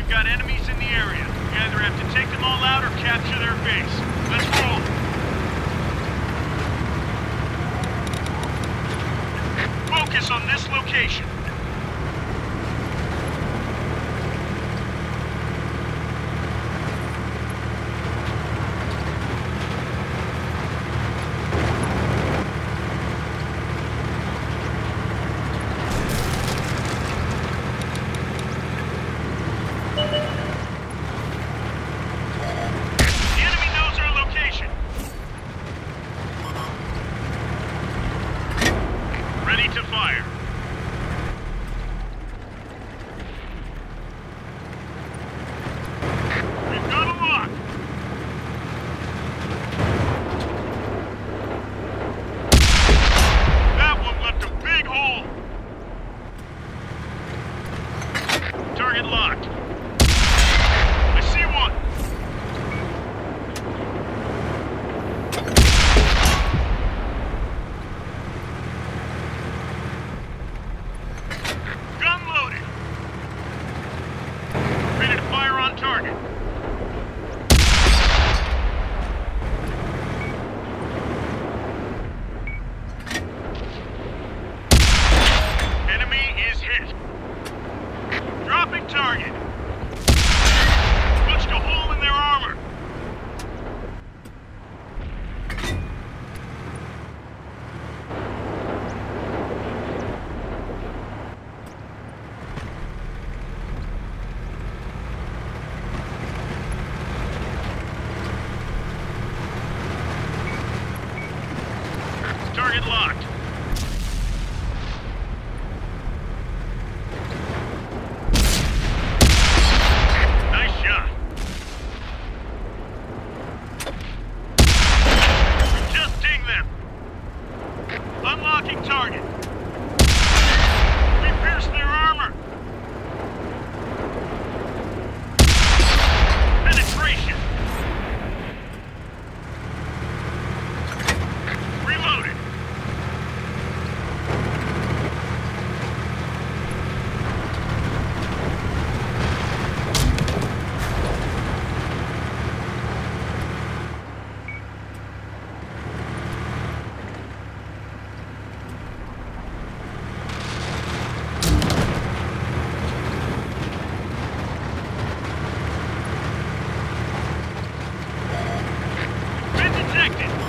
We've got enemies in the area. We either have to take them all out or capture their base. Let's roll. Focus on this location. Ready to fire. We've got a lock. That one left a big hole. Target locked. I see one. Target. Enemy is hit. Dropping target. Punched a hole in their armor. Target locked. Nice shot. Just ding them. Unlocking target. We pierced their armor. Penetration. Reloaded. Been detected.